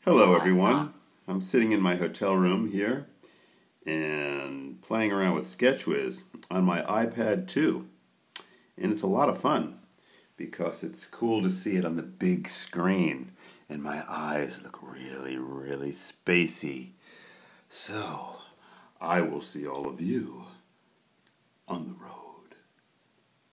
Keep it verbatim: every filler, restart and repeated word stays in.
Hello everyone. I'm sitting in my hotel room here and playing around with SketchWiz on my iPad two. And it's a lot of fun because it's cool to see it on the big screen and my eyes look really, really spacey. So, I will see all of you on the road.